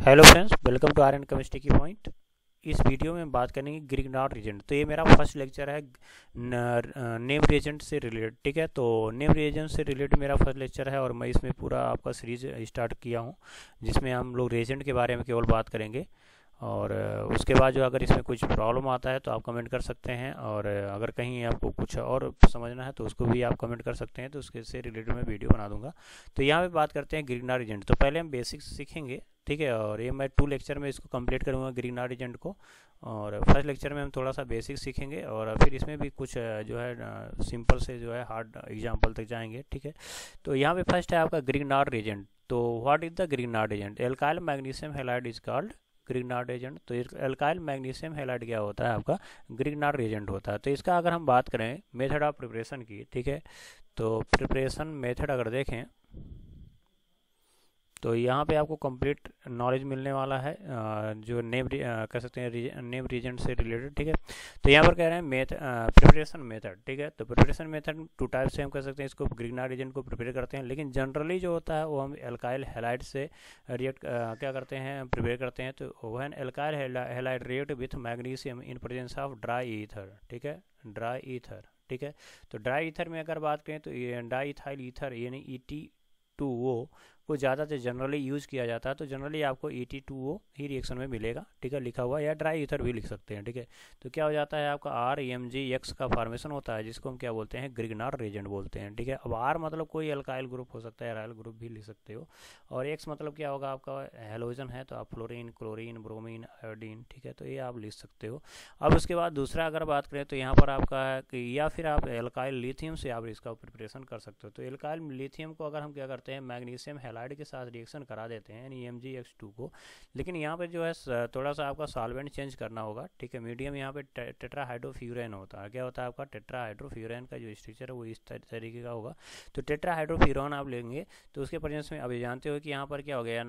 Hello friends, welcome to Aryan chemistry की point. इस video में बात करेंगे ग्रिग्नार्ड रिएजेंट। तो ये मेरा फर्स्ट लेक्चर है नेम रिएजेंट से रिलेटेड। ठीक है, तो नेम रिएजेंट से रिलेटेड मेरा फर्स्ट लेक्चर है और मैं इसमें पूरा आपका सीरीज स्टार्ट किया हूँ, जिसमें हम लोग रिएजेंट के बारे में केवल बात करेंगे। और उसके बाद जो अगर इसमें कुछ प्रॉब्लम आता है तो आप कमेंट कर सकते हैं, और अगर कहीं आपको कुछ और समझना है तो उसको भी आप कमेंट कर सकते हैं, तो उसके से रिलेटेड मैं वीडियो बना दूंगा। तो यहाँ पे बात करते हैं ग्रिग्नार्ड रिएजेंट। तो पहले हम बेसिक्स सीखेंगे, ठीक है, और ये मैं 2 लेक्चर में इसको कंप्लीट करूँगा ग्रिग्नार्ड रिएजेंट को। और फर्स्ट लेक्चर में हम थोड़ा सा बेसिक सीखेंगे और फिर इसमें भी कुछ जो है सिंपल से जो है हार्ड एग्जाम्पल तक जाएंगे। ठीक है, तो यहाँ पे फर्स्ट है आपका ग्रिग्नार्ड रिएजेंट। तो what is the Grignard reagent? Alkyl magnesium halide is called Grignard agent. तो एल्काइल मैग्नीशियम हैलाइड क्या होता है? आपका ग्रिग्नार्ड एजेंट होता है। तो इसका अगर हम बात करें मेथड ऑफ प्रिपरेशन की, ठीक है, तो प्रिपरेशन मेथड अगर देखें तो यहाँ पे आपको कंप्लीट नॉलेज मिलने वाला है, जो नेम कह सकते हैं नेम रीजेंट से रिलेटेड। ठीक है, तो यहाँ पर कह रहे हैं प्रिपरेशन मेथड। ठीक है, तो प्रिपरेशन मेथड 2 टाइप से हम कह सकते हैं इसको, ग्रिग्नार्ड एजेंट को प्रिपेयर करते हैं, लेकिन जनरली जो होता है वो हम एल्काइल हैलाइड से रिएक्ट क्या करते हैं, प्रिपेयर करते हैं। तो when alkyl halide react with magnesium in presence of dry ether. ठीक है, ड्राई ईथर। ठीक है, तो ड्राई ईथर में अगर बात करें तो डाई इथाइल ईथर यानी ET2O को ज़्यादा से जनरली यूज़ किया जाता है। तो जनरली आपको ET2O ही रिएक्शन में मिलेगा, ठीक है, लिखा हुआ, या ड्राई ईथर भी लिख सकते हैं। ठीक है, तो क्या हो जाता है आपका RMgX का फॉर्मेशन होता है, जिसको हम क्या बोलते हैं, ग्रिग्नार्ड रिएजेंट बोलते हैं। ठीक है, अब R मतलब कोई अल्काइल ग्रुप हो सकता है, एराइल ग्रुप भी लिख सकते हो, और X मतलब क्या होगा आपका, हेलोजन है, तो आप फ्लोरीन, क्लोरीन, ब्रोमीन, आयोडीन, ठीक है, तो ये आप लिख सकते हो। अब उसके बाद दूसरा अगर बात करें तो यहाँ पर आपका है कि या फिर आप एल्काइल लिथियम से आप इसका प्रिपरेशन कर सकते हो। तो एल्काइल लिथियम को अगर हम क्या करते हैं, मैग्नीशियम हैलाइड के साथ रिएक्शन करा देते हैं यानी MgX2 को, लेकिन यहाँ पे जो है थोड़ा सा आपका सॉल्वेंट चेंज करना होगा। ठीक है, मीडियम यहाँ पे टेट्राहाइड्रोफ्यूरेन होता है। क्या होता है आपका, टेट्राहाइड्रोफ्यूरेन का जो स्ट्रक्चर है वो इस तरीके का होगा। तो टेट्राहाइड्रोफ्यूरेन आप लेंगे तो उसके प्रेजेंस में अभी जानते हो कि यहाँ पर क्या हो गया,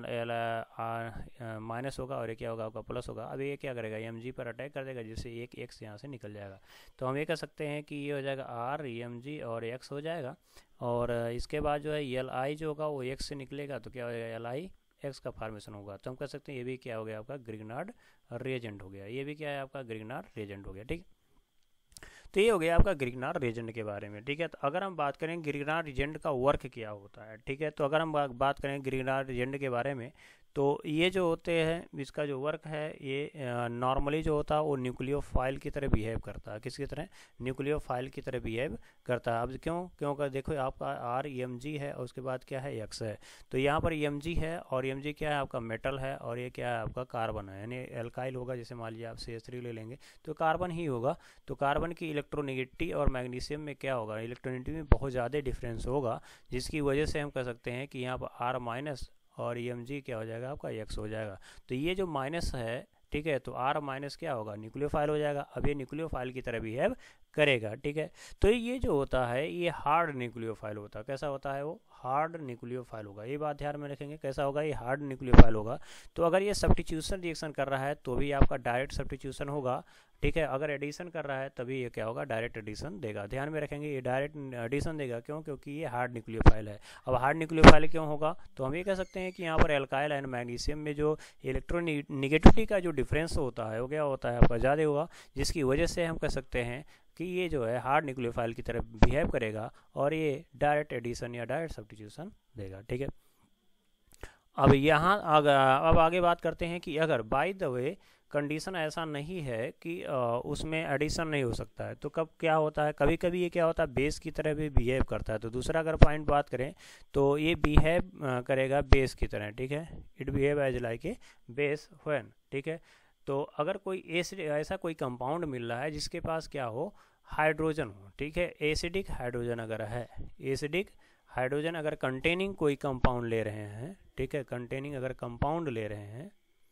माइनस होगा और ये क्या होगा आपका प्लस होगा। अब ये क्या करेगा, Mg पर अटैक कर देगा, जिससे एक X यहाँ से निकल जाएगा। तो हम ये कह सकते हैं कि ये हो जाएगा RMg और X हो जाएगा, और इसके बाद जो है Li जो होगा वो X से निकलेगा, तो क्या हो जाएगा, Li X का फॉर्मेशन होगा। तो हम कह सकते हैं ये भी क्या हो गया आपका, ग्रिग्नार्ड रिएजेंट हो गया। ये भी क्या है आपका, ग्रिग्नार्ड रिएजेंट हो गया। ठीक, तो ये हो गया आपका ग्रिग्नार्ड रिएजेंट के बारे में। ठीक है, तो अगर हम बात करें ग्रिग्नार्ड रिएजेंट का वर्क क्या होता है, ठीक है, तो अगर हम बात करें ग्रिग्नार्ड रिएजेंट के बारे में, तो ये जो होते हैं इसका जो वर्क है, ये नॉर्मली जो होता है वो न्यूक्लियोफाइल की तरह बिहेव करता है। किसकी तरह, न्यूक्लियोफाइल की तरह बिहेव करता है। अब क्यों देखो आपका RMg है और उसके बाद क्या है, X है। तो यहाँ पर Mg है और Mg क्या है आपका, मेटल है, और ये क्या है आपका, कार्बन है, यानी एल्काइल होगा। जैसे मान लीजिए आप CH3 ले लेंगे तो कार्बन ही होगा। तो कार्बन की इलेक्ट्रोनेगेटिविटी और मैग्नीशियम में क्या होगा, इलेक्ट्रोनेगेटिविटी में बहुत ज़्यादा डिफरेंस होगा, जिसकी वजह से हम कह सकते हैं कि यहाँ पर R माइनस और Mg क्या हो जाएगा आपका, X हो जाएगा। तो ये जो माइनस है, ठीक है, तो R माइनस क्या होगा, न्यूक्लियोफाइल हो जाएगा। अब ये न्यूक्लियोफाइल की तरह बिहेव करेगा। ठीक है, तो ये जो होता है ये हार्ड न्यूक्लियोफाइल होता है। कैसा होता है वो, हार्ड न्यूक्लियोफाइल होगा। ये बात ध्यान में रखेंगे, कैसा होगा, ये हार्ड न्यूक्लियोफाइल होगा। तो अगर ये सब्स्टिट्यूशन रिएक्शन कर रहा है तो भी आपका डायरेक्ट सब्स्टिट्यूशन होगा। ठीक है, अगर एडिशन कर रहा है तभी ये क्या होगा, डायरेक्ट एडिशन देगा। ध्यान में रखेंगे, ये डायरेक्ट एडिशन देगा। क्यों, क्योंकि ये हार्ड न्यूक्लियोफाइल है। अब हार्ड न्यूक्लियोफाइल क्यों होगा, तो हम ये कह सकते हैं कि यहाँ पर एल्काइल एंड मैग्नीशियम में जो इलेक्ट्रोनेगेटिविटी का जो डिफरेंस होता है वो क्या होता है आपका, ज़्यादा होगा, जिसकी वजह से हम कह सकते हैं कि ये जो है हार्ड न्यूक्लियोफाइल की तरह बिहेव करेगा और ये डायरेक्ट एडिशन या डायरेक्ट सब्स्टिट्यूशन देगा। ठीक है, अब यहाँ अब आगे बात करते हैं कि अगर बाय द वे कंडीशन ऐसा नहीं है कि उसमें एडिशन नहीं हो सकता है, तो कब क्या होता है, कभी कभी ये क्या होता है, बेस की तरह भी बिहेव करता है। तो दूसरा अगर पॉइंट बात करें तो ये बिहेव करेगा बेस की तरह। ठीक है, it behave as like a base when. ठीक है, तो अगर कोई ऐसा कोई कंपाउंड मिल रहा है जिसके पास क्या हो, हाइड्रोजन हो। ठीक है, एसिडिक हाइड्रोजन अगर है, एसिडिक हाइड्रोजन अगर कंटेनिंग कोई कंपाउंड ले रहे हैं, ठीक है, कंटेनिंग अगर कंपाउंड ले रहे हैं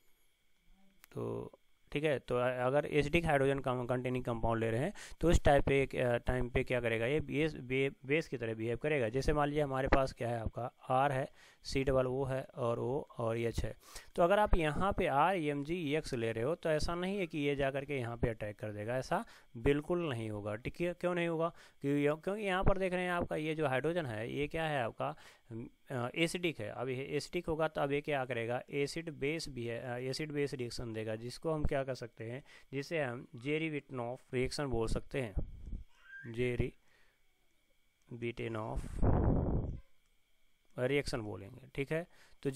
तो ठीक है, तो अगर एसिडिक हाइड्रोजन कंटेनिंग कंपाउंड ले रहे हैं तो उस टाइम पे क्या करेगा, ये बेस की तरह बिहेव करेगा। जैसे मान लीजिए हमारे पास क्या है आपका, R है, C O है और O और H है। तो अगर आप यहाँ पे RMgX ले रहे हो तो ऐसा नहीं है कि ये जा करके यहाँ पे अटैक कर देगा, ऐसा बिल्कुल नहीं होगा। ठीक है, क्यों नहीं होगा, क्योंकि यहाँ पर देख रहे हैं आपका ये जो हाइड्रोजन है ये क्या है आपका, एसिडिक है। अब ये एसिडिक होगा तो अब ये क्या करेगा, एसिड बेस भी है, एसिड बेस रिएक्शन देगा, जिसको हम क्या कर सकते हैं, जिसे हम जेरी-विटनॉफ रिएक्शन बोल सकते हैं, जेरी-विटनॉफ रिएक्शन बोलेंगे, ठीक है। तो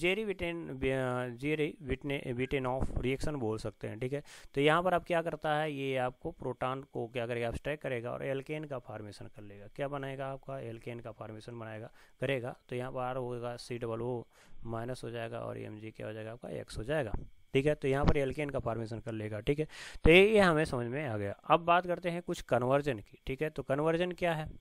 जेरी-विटनॉफ रिएक्शन बोल सकते हैं, ठीक है। तो यहाँ पर अब क्या करता है, ये आपको प्रोटॉन को क्या करेगा, अब्स्ट्रैक्ट करेगा और एल्केन का फॉर्मेशन कर लेगा। क्या बनाएगा आपका, एल्केन का फॉर्मेशन बनाएगा करेगा। तो यहाँ पर होगा COO माइनस हो जाएगा और Mg क्या हो जाएगा आपका X हो जाएगा, ठीक है। तो यहाँ पर एल्केन का फॉर्मेशन कर लेगा, ठीक है। तो ये हमें समझ में आ गया। अब बात करते हैं कुछ कन्वर्जन की, ठीक है। तो कन्वर्जन क्या है,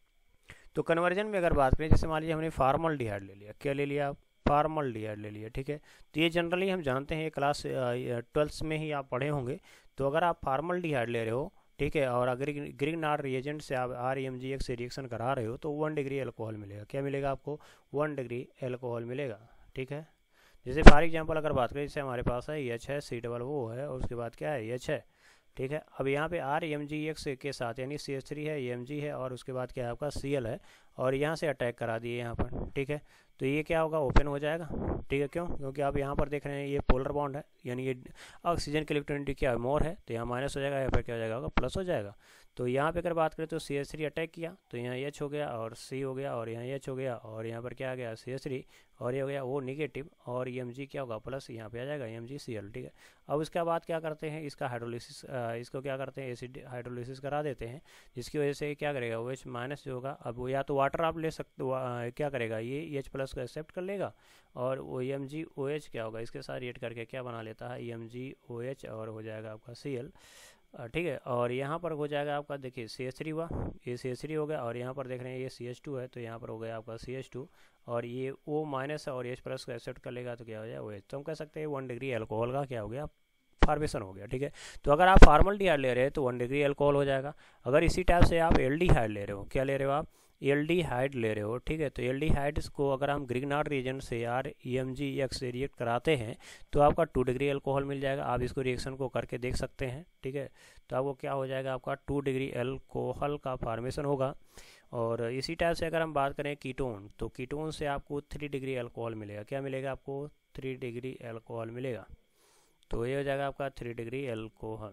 तो कन्वर्जन में अगर बात करें, जैसे मान लीजिए हमने फार्मल्डिहाइड ले लिया, क्या ले लिया, फार्मल्डिहाइड ले लिया, ठीक है। तो ये जनरली हम जानते हैं, क्लास 12th में ही आप पढ़े होंगे। तो अगर आप फार्मल्डिहाइड ले रहे हो, ठीक है, और अगर ग्रिग्नार्ड रिएजेंट से आप RMgX से रिएक्शन करा रहे हो, तो 1 डिग्री एल्कोहल मिलेगा। क्या मिलेगा आपको, 1 डिग्री एल्कोहल मिलेगा, ठीक है। जैसे फॉर एग्जांपल अगर बात करें, जैसे हमारे पास है H है, COO है और उसके बाद क्या है, H है, ठीक है। अब यहाँ पे RMgX के साथ यानी CH3 है, Mg है और उसके बाद क्या है आपका Cl है, और यहाँ से अटैक करा दिए यहाँ पर, ठीक है। तो ये क्या होगा, ओपन हो जाएगा, ठीक है। क्यों, क्योंकि आप यहाँ पर देख रहे हैं ये पोलर बॉन्ड है, यानी ये ऑक्सीजन की इलेक्ट्रॉनिटी क्या है, मोर है, तो यहाँ माइनस हो जाएगा, यहाँ पर क्या हो जाएगा, प्लस हो जाएगा। तो यहाँ पे अगर बात करें तो CH3 अटैक किया तो यहाँ H हो गया और C हो गया और यहाँ H हो गया और यहाँ पर क्या आ गया, CH3 और ये हो गया वो निगेटिव और Mg क्या होगा, प्लस, यहाँ पे आ जाएगा MgCl, ठीक है। अब उसके बाद क्या करते हैं, इसका हाइड्रोलिसिस, इसको क्या करते हैं, एसिड हाइड्रोलिसिस करा देते हैं, जिसकी वजह से क्या करेगा, OH माइनस जो होगा, अब वो या तो वाटर आप ले सकते हो, क्या करेगा, ये H प्लस को एक्सेप्ट कर लेगा और वो MgOH क्या होगा, इसके साथ रिएक्ट करके क्या बना लेता है, MgOH और हो जाएगा आपका Cl, ठीक है। और यहाँ पर हो जाएगा आपका, देखिए CH3 हुआ, ये CH3 हो गया और यहाँ पर देख रहे हैं ये CH2 है, तो यहाँ पर हो गया आपका CH2 और ये O माइनस और H प्लस को एक्सेप्ट कर लेगा तो क्या हो जाएगा OH। तो हम कह सकते हैं 1 डिग्री एल्कोहल का क्या हो गया, फॉर्मेशन हो गया, ठीक है। तो अगर आप फार्मल्डिहाइड ले रहे हैं तो 1 डिग्री एल्कोहल हो जाएगा। अगर इसी टाइप से आप एल्डिहाइड ले रहे हो, क्या ले रहे हो आप, एल्डिहाइड ले रहे हो, ठीक है। तो एल्डिहाइड को अगर हम ग्रिग्नार्ड रिएजेंट से RMgX से रिएक्ट कराते हैं तो आपका 2 डिग्री एल्कोहल मिल जाएगा। आप इसको रिएक्शन को करके देख सकते हैं, ठीक है। तो आपको क्या हो जाएगा, आपका 2 डिग्री एल्कोहल का फॉर्मेशन होगा। और इसी टाइप से अगर हम बात करें कीटोन, तो कीटोन से आपको 3 डिग्री एल्कोहल मिलेगा। क्या मिलेगा आपको, 3 डिग्री एल्कोहल मिलेगा। तो ये हो जाएगा आपका 3 डिग्री एल्कोहल,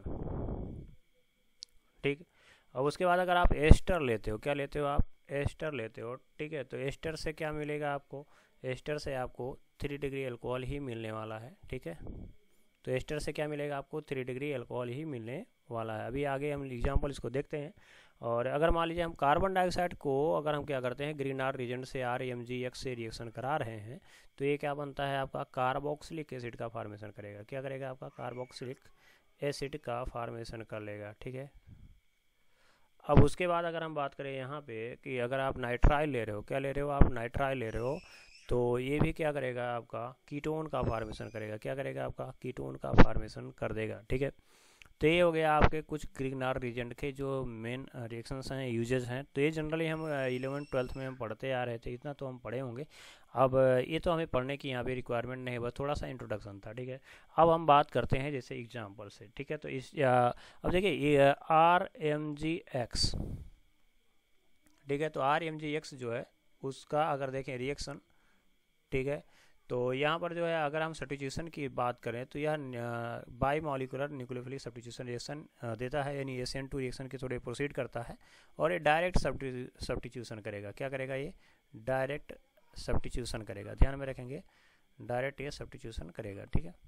ठीक। अब उसके बाद अगर आप एस्टर लेते हो, क्या लेते हो आप, एस्टर लेते हो, ठीक है। तो एस्टर से क्या मिलेगा आपको, एस्टर से आपको 3 डिग्री एल्कोहल ही मिलने वाला है, ठीक है। तो एस्टर से क्या मिलेगा आपको, 3 डिग्री एल्कोहल ही मिलने वाला है। अभी आगे हम एग्जांपल इसको देखते हैं। और अगर मान लीजिए हम कार्बन डाइऑक्साइड को अगर हम क्या करते हैं, ग्रिग्नार्ड रिएजेंट से RMgX से रिएक्शन करा रहे हैं, तो ये क्या बनता है आपका, कार्बोक्सिलिक एसिड का फॉर्मेशन करेगा। क्या करेगा आपका, कार्बोक्सिलिक एसिड का फॉर्मेशन कर लेगा, ठीक है। अब उसके बाद अगर हम बात करें यहाँ पे कि अगर आप नाइट्राइल ले रहे हो, क्या ले रहे हो आप, नाइट्राइल ले रहे हो, तो ये भी क्या करेगा आपका, कीटोन का फॉर्मेशन करेगा। क्या करेगा आपका, कीटोन का फॉर्मेशन कर देगा, ठीक है। तो ये हो गया आपके कुछ ग्रिग्नार्ड रिएजेंट के जो मेन रिएक्शंस हैं, यूजेस हैं। तो ये जनरली हम 11th-12th में हम पढ़ते आ रहे थे, इतना तो हम पढ़े होंगे। अब ये तो हमें पढ़ने की यहाँ पे रिक्वायरमेंट नहीं है, बस थोड़ा सा इंट्रोडक्शन था, ठीक है। अब हम बात करते हैं जैसे एग्जाम्पल से, ठीक है। तो अब देखिए ये RMgX, ठीक है। तो RMgX जो है उसका अगर देखें रिएक्शन, ठीक है। तो यहाँ पर जो है अगर हम सब्स्टिट्यूशन की बात करें तो यह bimolecular nucleophilic substitution reaction देता है, यानी SN2 रिएक्शन के थोड़े प्रोसीड करता है और ये डायरेक्ट सब्स्टिट्यूशन करेगा। क्या करेगा, ये डायरेक्ट सब्स्टिट्यूशन करेगा, ध्यान में रखेंगे, डायरेक्ट ये सब्स्टिट्यूशन करेगा, ठीक है।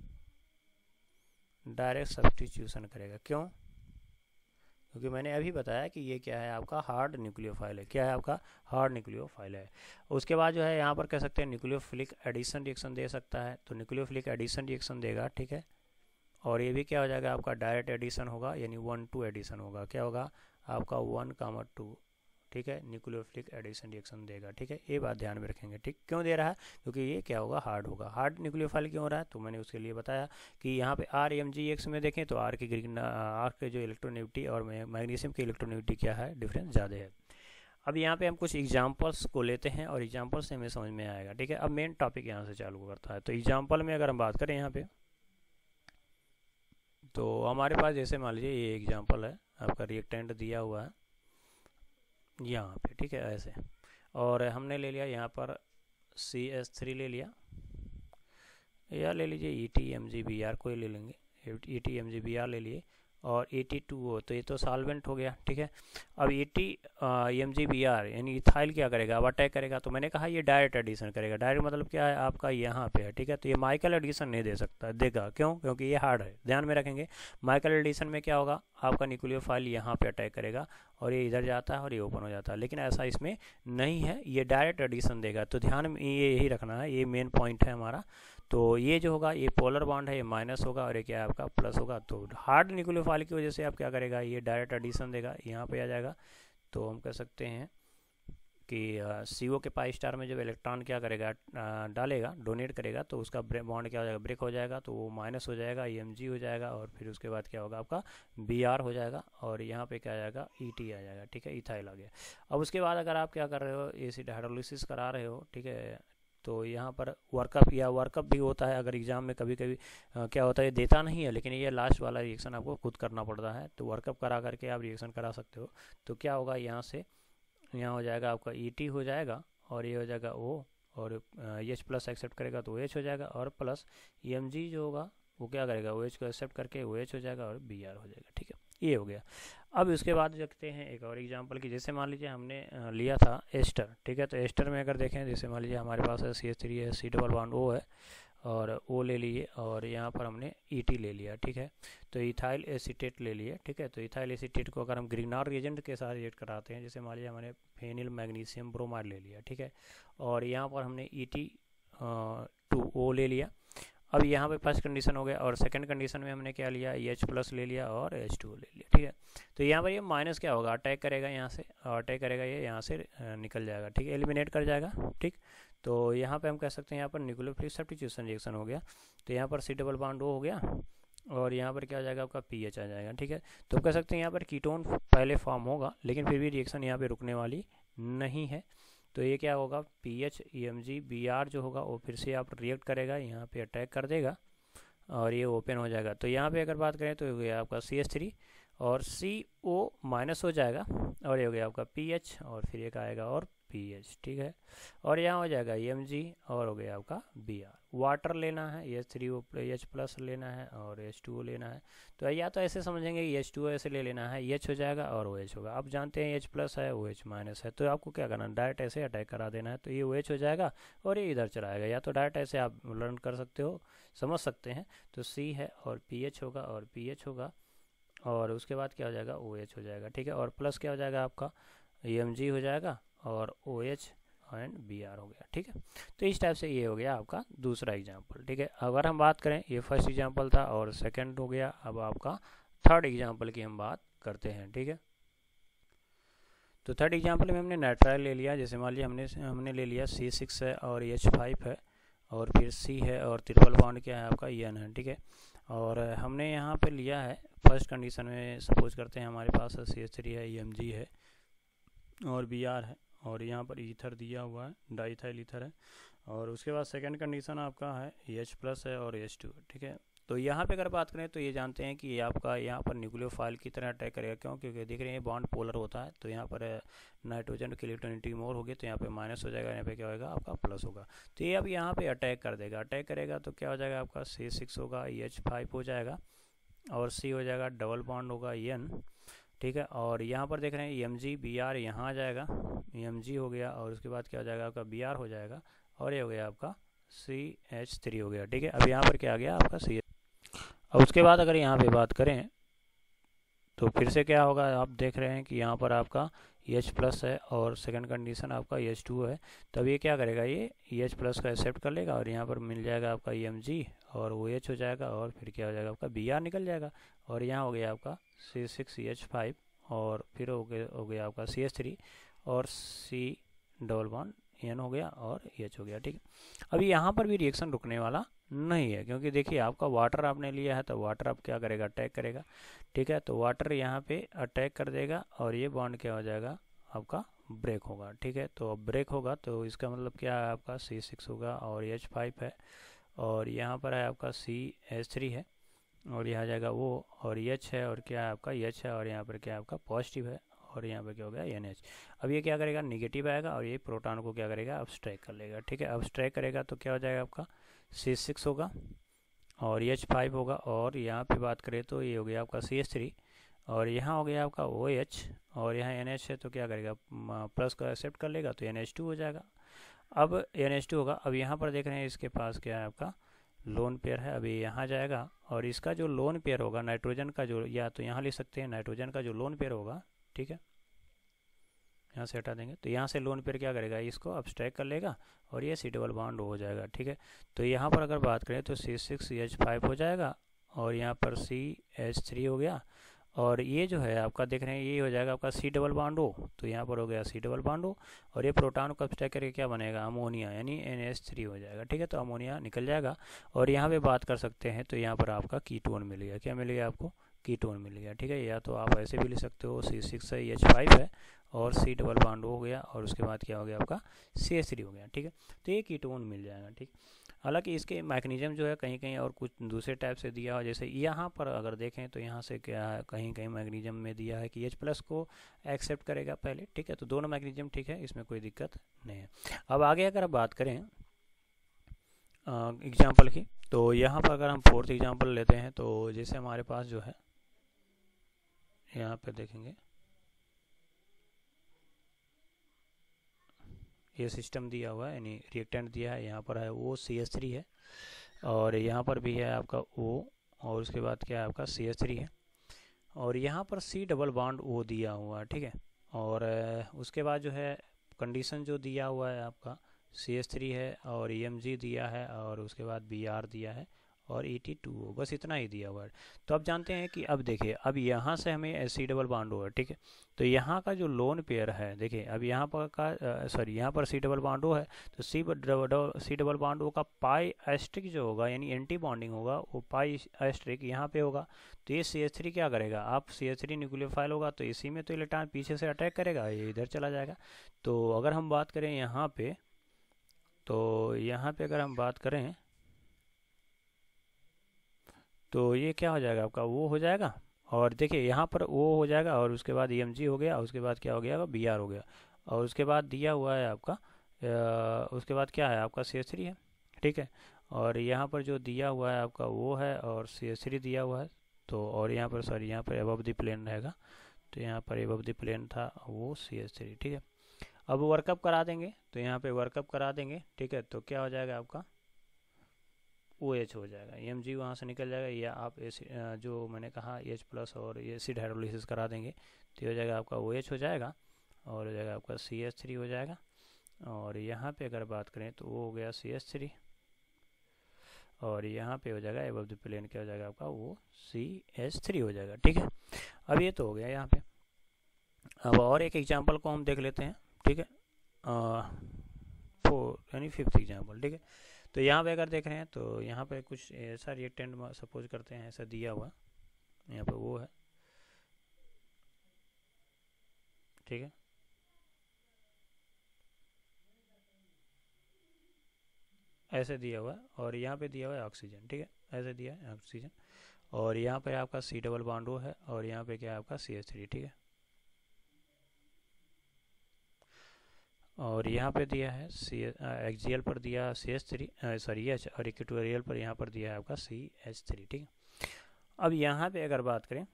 डायरेक्ट सब्स्टिट्यूशन करेगा, क्यों, क्योंकि मैंने अभी बताया कि ये क्या है आपका, हार्ड न्यूक्लियोफाइल है। क्या है आपका, हार्ड न्यूक्लियोफाइल है। उसके बाद जो है यहाँ पर कह सकते हैं न्यूक्लियोफिलिक एडिशन रिएक्शन दे सकता है, तो न्यूक्लियोफिलिक एडिशन रिएक्शन देगा, ठीक है। और ये भी क्या हो जाएगा आपका, डायरेक्ट एडिशन होगा, यानी 1-2 एडिशन होगा। क्या होगा आपका 1,2, ठीक है, न्यूक्लियोफिलिक एडिशन रिएक्शन देगा, ठीक है। ये बात ध्यान में रखेंगे, ठीक। क्यों दे रहा है, क्योंकि ये क्या होगा, हार्ड होगा। हार्ड न्यूक्लियोफाइल क्यों हो रहा है, तो मैंने उसके लिए बताया कि यहाँ पे RMgX में देखें तो आर के जो इलेक्ट्रोनेगेटिविटी और मैग्नीशियम की इलेक्ट्रोनेगेटिविटी क्या है, डिफरेंस ज़्यादा है। अब यहाँ पे हम कुछ एग्जाम्पल्स को लेते हैं और एग्जाम्पल से हमें समझ में आएगा, ठीक है। अब मेन टॉपिक यहाँ से चालू करता है। तो एग्जाम्पल में अगर हम बात करें यहाँ पे, तो हमारे पास जैसे मान लीजिए ये एग्जाम्पल है, आपका रिएक्टेंट दिया हुआ है यहाँ पे, ठीक है, ऐसे। और हमने ले लिया यहाँ पर CH3 ले लिया, या ले लीजिए ETMgBr कोई ले लेंगे, ETMgBr ले लिए, और At2O, तो ये तो सॉल्वेंट हो गया, ठीक है। अब ETMgBr यानी इथाइल क्या करेगा, अब अटैक करेगा, तो मैंने कहा ये डायरेक्ट एडिशन करेगा। डायरेक्ट मतलब क्या है, आपका यहाँ पे है, ठीक है। तो ये माइकल एडिशन नहीं दे सकता, देगा क्यों, क्योंकि ये हार्ड है, ध्यान में रखेंगे। माइकल एडिशन में क्या होगा, आपका न्यूक्लियोफाइल यहाँ पे अटैक करेगा और ये इधर जाता है और ये ओपन हो जाता है, लेकिन ऐसा इसमें नहीं है, ये डायरेक्ट एडिशन देगा। तो ध्यान में ये यही रखना है, ये मेन पॉइंट है हमारा। तो ये जो होगा, ये पोलर बॉन्ड है, ये माइनस होगा और ये क्या है आपका प्लस होगा। तो हार्ड न्यूक्लियोफाइल की वजह से आप क्या करेगा, ये डायरेक्ट एडिशन देगा, यहाँ पे आ जाएगा। तो हम कह सकते हैं कि CO के पाई स्टार में जब इलेक्ट्रॉन क्या करेगा, डालेगा, डोनेट करेगा, तो उसका बॉन्ड क्या हो जाएगा, ब्रेक हो जाएगा, तो वो माइनस हो जाएगा, EMg हो जाएगा, और फिर उसके बाद क्या होगा आपका Br हो जाएगा, और यहाँ पे क्या आ जाएगा, ET आ जाएगा, ठीक है, इथाइल आ गया। अब उसके बाद अगर आप क्या कर रहे हो, एसिड हाइड्रोलिसिस करा रहे हो, ठीक है, तो यहाँ पर वर्कअप या वर्कअप भी होता है। अगर एग्जाम में कभी कभी क्या होता है, ये देता नहीं है, लेकिन ये लास्ट वाला रिएक्शन आपको खुद करना पड़ता है, तो वर्कअप करा करके आप रिएक्शन करा सकते हो। तो क्या होगा, यहाँ से यहाँ हो जाएगा आपका ET हो जाएगा, और ये हो जाएगा O, और H प्लस एक्सेप्ट करेगा तो OH हो जाएगा, और प्लस EMg जो होगा वो क्या करेगा, OH को एक्सेप्ट करके OH हो जाएगा और Br हो जाएगा, ठीक है, ये हो गया। अब उसके बाद देखते हैं एक और एग्जांपल की, जैसे मान लीजिए हमने लिया था एस्टर, ठीक है। तो एस्टर में अगर देखें, जैसे मान लीजिए हमारे पास है CH3 है, C डबल बॉन्ड O है, और O ले लिए, और यहाँ पर हमने ET ले लिया, ठीक है। तो इथाइल एसीटेट ले लिए, ठीक है। तो इथाइल एसीटेट को अगर हम ग्रिग्नार्ड रिएजेंट के साथ रिएक्ट कराते हैं, जैसे मान लीजिए हमने फेनिल मैग्नीशियम ब्रोमाइड ले लिया, ठीक है, और यहाँ पर हमने ET2O ले लिया। अब यहाँ पे फर्स्ट कंडीशन हो गया, और सेकंड कंडीशन में हमने क्या लिया, H प्लस ले लिया और H2O ले लिया, ठीक है। तो यहाँ पर ये माइनस क्या होगा, अटैक करेगा यहाँ से, और अटैक करेगा, ये यहाँ से निकल जाएगा, ठीक है, एलिमिनेट कर जाएगा, ठीक। तो यहाँ पे हम कह सकते हैं यहाँ पर न्यूक्लियोफिलिक सब्स्टिट्यूशन रिएक्शन हो गया। तो यहाँ पर C डबल बॉन्ड O हो गया, और यहाँ पर क्या हो जाएगा आपका PH आ जाएगा, ठीक है। तो कह सकते हैं यहाँ पर कीटोन पहले फॉर्म होगा, लेकिन फिर भी रिएक्शन यहाँ पे रुकने वाली नहीं है। तो ये क्या होगा, PH EMg Br जो होगा वो फिर से आप रिएक्ट करेगा, यहाँ पे अटैक कर देगा, और ये ओपन हो जाएगा। तो यहाँ पे अगर बात करें तो ये हो गया आपका CH3, और CO माइनस हो जाएगा, और ये हो गया आपका PH, और फिर एक आएगा और PH, ठीक है। और यहाँ हो जाएगा EMg, और हो गया आपका Br। वाटर लेना है, H3O H प्लस लेना है, और H2O लेना है। तो या तो ऐसे समझेंगे कि H2O ऐसे ले लेना है, H हो जाएगा और OH होगा। आप जानते हैं H प्लस है, OH माइनस है, तो आपको क्या करना है, डायरेक्ट ऐसे अटैक करा देना है। तो ये OH हो जाएगा और ये इधर चला आएगा, या तो डायरेक्ट ऐसे आप लर्न कर सकते हो, समझ सकते हैं। तो C है और PH होगा और PH होगा, और उसके बाद क्या हो जाएगा, OH हो जाएगा, ठीक है। और प्लस क्या हो जाएगा आपका, EMg हो जाएगा, और OH एंड Br हो गया, ठीक है। तो इस टाइप से ये हो गया आपका दूसरा एग्जाम्पल, ठीक है। अगर हम बात करें, ये फर्स्ट एग्जाम्पल था और सेकंड हो गया, अब आपका थर्ड एग्जाम्पल की हम बात करते हैं, ठीक है। तो थर्ड एग्जाम्पल में हमने नाइट्राइल ले लिया, जैसे मान लीजिए हमने ले लिया C6 है और H5 है, और फिर C है, और ट्रिपल बॉन्ड क्या है आपका N है, ठीक है। और हमने यहाँ पे लिया है फर्स्ट कंडीशन में, सपोज करते हैं हमारे पास CH3 है, EMg है और Br है, और यहाँ पर ईथर दिया हुआ है, डाइथाइल ईथर है। और उसके बाद सेकंड कंडीशन आपका है H प्लस है और H2, ठीक है। तो यहाँ पे अगर बात करें तो ये जानते हैं कि ये आपका यहाँ पर न्यूक्लियोफाइल की तरह अटैक करेगा, क्यों, क्योंकि देख रहे हैं बॉन्ड पोलर होता है। तो यहाँ पर नाइट्रोजन की इलेक्ट्रॉनिटी मोर होगी, तो यहाँ पे माइनस हो जाएगा, यहाँ पे क्या होगा आपका प्लस होगा। तो ये अब यहाँ पे अटैक कर देगा, अटैक करेगा तो क्या हो जाएगा आपका C6 होगा, H5 हो जाएगा, और C हो जाएगा, डबल बॉन्ड होगा N, ठीक है। और यहाँ पर देख रहे हैं EMg Br यहाँ आ जाएगा, EMg हो गया, और उसके बाद क्या हो जाएगा आपका Br हो जाएगा, और ये हो गया आपका CH3 हो गया, ठीक है। अब यहाँ पर क्या आ गया आपका CH। अब उसके बाद अगर यहाँ पे बात करें तो फिर से क्या होगा, आप देख रहे हैं कि यहाँ पर आपका H प्लस है और सेकंड कंडीशन आपका H2 है। तब ये क्या करेगा, ये H प्लस का एक्सेप्ट कर लेगा, और यहाँ पर मिल जाएगा आपका EMg, और OH हो जाएगा, और फिर क्या हो जाएगा आपका Br निकल जाएगा, और यहाँ हो गया आपका C6H5, और फिर हो गया आपका CH3, और C डबल बॉन्ड N हो गया, और H हो गया, ठीक है। अभी यहाँ पर भी रिएक्शन रुकने वाला नहीं है, क्योंकि देखिए आपका वाटर आपने लिया है, तो वाटर अब क्या करेगा, अटैक करेगा, ठीक है। तो वाटर यहाँ पे अटैक कर देगा, और ये बॉन्ड क्या हो जाएगा आपका ब्रेक होगा, ठीक है। तो अब ब्रेक होगा तो इसका मतलब क्या है, आपका C6 होगा और H5 है, और यहाँ पर है आपका CH3 है, और यहाँ जाएगा वो, और H है, और क्या है आपका H है, और यहाँ पर क्या है आपका पॉजिटिव है, और यहाँ पे क्या हो गया NH। अब ये क्या करेगा, निगेटिव आएगा और ये प्रोटॉन को क्या करेगा, अब्स्ट्रैक्ट कर लेगा, ठीक है। अब्स्ट्रैक्ट करेगा तो क्या हो जाएगा आपका C6 होगा और H5 होगा, और यहाँ पे बात करें तो ये हो गया आपका CH3, और यहाँ हो गया आपका OH, और यहाँ NH है तो क्या करेगा, प्लस को एक्सेप्ट कर लेगा तो NH2 हो जाएगा। अब NH2 होगा, अब यहाँ पर देख रहे हैं इसके पास क्या है आपका लोन पेयर है, अभी यहाँ जाएगा और इसका जो लोन पेयर होगा नाइट्रोजन का, जो या तो यहाँ लिख सकते हैं नाइट्रोजन का जो लोन पेयर होगा, ठीक है, यहाँ से हटा देंगे तो यहाँ से लोन पेयर क्या करेगा, इसको अब्स्ट्रैक्ट कर लेगा और ये C डबल बॉन्ड हो जाएगा, ठीक है। तो यहाँ पर अगर बात करें तो C6H5 हो जाएगा और यहाँ पर CH3 हो गया, और ये जो है आपका देख रहे हैं ये हो जाएगा आपका C डबल बॉन्ड O, तो यहाँ पर हो गया C डबल बॉन्ड O, और ये प्रोटॉन को अब्स्ट्रैक्ट करके क्या बनेगा, अमोनिया, यानी NH3 हो जाएगा, ठीक है। तो अमोनिया निकल जाएगा, और यहाँ पे बात कर सकते हैं तो यहाँ पर आपका कीटोन मिल गया, क्या मिल गया आपको, कीटोन मिल गया, ठीक है। या तो आप ऐसे भी लिख सकते हो C6H5 है और C डबल बॉन्ड हो गया, और उसके बाद क्या हो गया आपका CH3 हो गया, ठीक है। तो ये कीटोन मिल जाएगा, ठीक। हालांकि इसके मैकेनिज्म जो है कहीं कहीं और कुछ दूसरे टाइप से दिया हो, जैसे यहाँ पर अगर देखें तो यहाँ से क्या है, कहीं कहीं मैकेनिज्म में दिया है कि H+ को एक्सेप्ट करेगा पहले, ठीक है। तो दोनों मैकेनिज्म ठीक है, इसमें कोई दिक्कत नहीं है। अब आगे अगर आप बात करें एग्जाम्पल की, तो यहाँ पर अगर हम फोर्थ एग्जाम्पल लेते हैं तो जैसे हमारे पास जो है यहाँ पे देखेंगे ये सिस्टम दिया हुआ है, यानी रिएक्टेंट दिया है, यहाँ पर है वो CH3 है, और यहाँ पर भी है आपका O, और उसके बाद क्या है आपका CH3 है, और यहाँ पर C डबल बॉन्ड O दिया हुआ है, ठीक है। और उसके बाद जो है कंडीशन जो दिया हुआ है आपका CH3 है और EMG दिया है, और उसके बाद Br दिया है और ET2O, बस इतना ही दिया हुआ है। तो अब जानते हैं कि अब देखिए, अब यहाँ से हमें C डबल बॉन्ड O है, ठीक है। तो यहाँ का जो लोन पेयर है, देखिए अब यहाँ पर का सॉरी यहाँ पर C डबल बॉन्ड O है, तो C डबल बॉन्ड O का पाई एस्ट्रिक जो होगा, यानी एंटी बॉन्डिंग होगा, वो पाई एस्ट्रिक यहाँ पे होगा। तो ये CH3 क्या करेगा, आप CH3 न्यूक्लियोफाइल होगा तो इसी में तो इलेक्ट्रॉन पीछे से अटैक करेगा, ये इधर चला जाएगा। तो अगर हम बात करें यहाँ पे, तो यहाँ पे अगर हम बात करें तो ये क्या हो जाएगा आपका, वो हो जाएगा, और देखिए यहाँ पर वो हो जाएगा, और उसके बाद EMG हो गया, उसके बाद क्या हो गया, Br हो गया, और उसके बाद दिया हुआ है आपका उसके बाद क्या है आपका CH3 है, ठीक है। और यहाँ पर जो दिया हुआ है आपका वो है, और CH3 दिया हुआ है, तो और यहाँ पर सॉरी यहाँ पर अबव द प्लेन रहेगा, तो यहाँ पर अबव द प्लेन था वो CH3, ठीक है। अब वर्कअप करा देंगे, तो यहाँ पे वर्कअप करा देंगे, ठीक है। तो क्या हो जाएगा आपका OH हो जाएगा, EMG वहाँ से निकल जाएगा, या आप जो मैंने कहा H+ और एसिड हाइड्रोलिसिस करा देंगे तो ये हो जाएगा आपका OH हो जाएगा, और हो जाएगा आपका CH3 हो जाएगा, और यहाँ पे अगर बात करें तो वो हो गया CH3, और यहाँ पे हो जाएगा एबव द प्लेन क्या हो जाएगा आपका वो CH3 हो जाएगा, ठीक है। अब ये तो हो गया यहाँ पे। अब और एक एग्जाम्पल को हम देख लेते हैं, ठीक है, यानी फिफ्थ एग्जाम्पल, ठीक है। तो यहाँ पे अगर देख रहे हैं तो यहाँ पे कुछ ऐसा रिएक्टेंट सपोज करते हैं, ऐसा दिया हुआ यहाँ पे वो है, ठीक है। ऐसे दिया हुआ है, और यहाँ पे दिया हुआ है ऑक्सीजन, ठीक है, ऐसे दिया है ऑक्सीजन, और यहाँ पे आपका C डबल बॉन्ड O है, और यहाँ पे क्या है आपका CH3, ठीक है। और यहाँ पे दिया है एक्सियल पर दिया CH3 सॉरी H, और इक्वेटोरियल पर यहाँ पर दिया है आपका CH3, ठीक है। अब यहाँ पे अगर बात करें,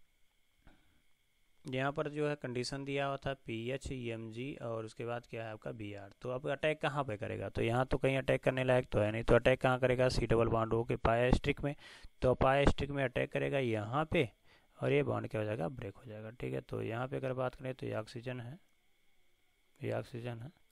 यहाँ पर जो है कंडीशन दिया हुआ था pH EMG और उसके बाद क्या है आपका Br। तो अब अटैक कहाँ पे करेगा, तो यहाँ तो कहीं अटैक करने लायक तो है नहीं, तो अटैक कहाँ करेगा, C डबल बॉन्ड O के पाया स्ट्रिक में, तो पाया स्ट्रिक में अटैक करेगा यहाँ पे, और ये बॉन्ड क्या हो जाएगा, ब्रेक हो जाएगा, ठीक है। तो यहाँ पे अगर बात करें तो ये ऑक्सीजन है, ये ऑक्सीजन है,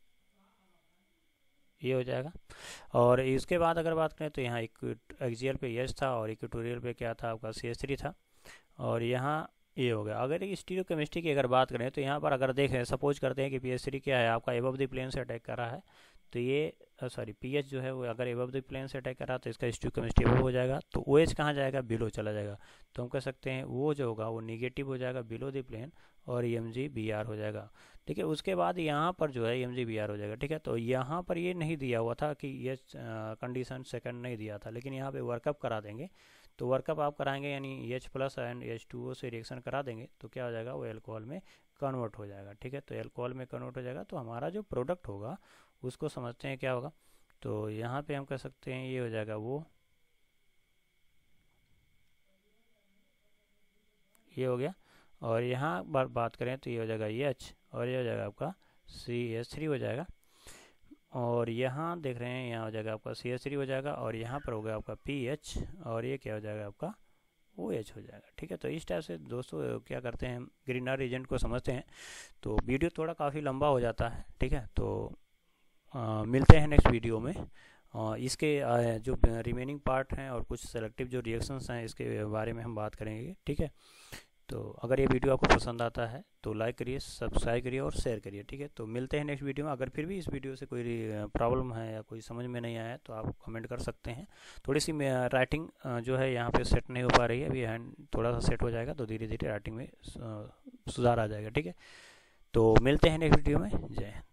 ये हो जाएगा। और इसके बाद अगर बात करें तो यहाँ एक्सियल पे H था, और इक्वेटोरियल पे क्या था आपका CH3 था, और यहाँ ये हो गया। अगर स्टीरियोकेमिस्ट्री की अगर बात करें तो यहाँ पर अगर देखें, सपोज करते हैं कि PH3 क्या है आपका एबव द प्लेन से अटैक कर रहा है, तो ये सॉरी पीएच जो है वो अगर एबव द प्लेन से अटैक कर रहा तो इसका स्टोइकोमेट्री एबव हो जाएगा, तो ओ एच कहाँ जाएगा, बिलो चला जाएगा। तो हम कह सकते हैं वो जो होगा वो निगेटिव हो जाएगा बिलो द प्लेन और एम जी बी आर हो जाएगा। ठीक है, उसके बाद यहाँ पर जो है एम जी बी आर हो जाएगा। ठीक है, तो यहाँ पर ये नहीं दिया हुआ था कि ये कंडीशन सेकंड नहीं दिया था, लेकिन यहाँ पे वर्कअप करा देंगे। तो वर्कअप आप कराएंगे यानी एच प्लस एंड H2O से रिएक्शन करा देंगे तो क्या हो जाएगा, वो एल्कोहल में कन्वर्ट हो जाएगा। ठीक है, तो एल्कोहल में कन्वर्ट हो जाएगा, तो हमारा जो प्रोडक्ट होगा उसको समझते हैं क्या होगा। तो यहाँ पे हम कह सकते हैं ये हो जाएगा वो, ये हो गया। और यहाँ बात करें तो ये हो जाएगा H, और ये हो जाएगा आपका CH3 हो जाएगा। और यहाँ देख रहे हैं यहाँ हो जाएगा आपका CH3 हो जाएगा, और यहाँ पर हो गया आपका PH, और ये क्या हो जाएगा आपका OH हो जाएगा। ठीक है, तो इस टाइप से दोस्तों क्या करते हैं, ग्रीनर एजेंट को समझते हैं। तो वीडियो थोड़ा काफ़ी लंबा हो जाता है। ठीक है, तो मिलते हैं नेक्स्ट वीडियो में। इसके जो रिमेनिंग पार्ट हैं और कुछ सेलेक्टिव जो रिएक्शंस हैं इसके बारे में हम बात करेंगे। ठीक है, तो अगर ये वीडियो आपको पसंद आता है तो लाइक करिए, सब्सक्राइब करिए और शेयर करिए। ठीक है, तो मिलते हैं नेक्स्ट वीडियो में। अगर फिर भी इस वीडियो से कोई प्रॉब्लम है या कोई समझ में नहीं आया तो आप कमेंट कर सकते हैं। थोड़ी सी राइटिंग जो है यहाँ पे सेट नहीं हो पा रही है, अभी हैंड थोड़ा सा सेट हो जाएगा तो धीरे धीरे राइटिंग में सुधार आ जाएगा। ठीक है, तो मिलते हैं नेक्स्ट वीडियो में। जय हिंद।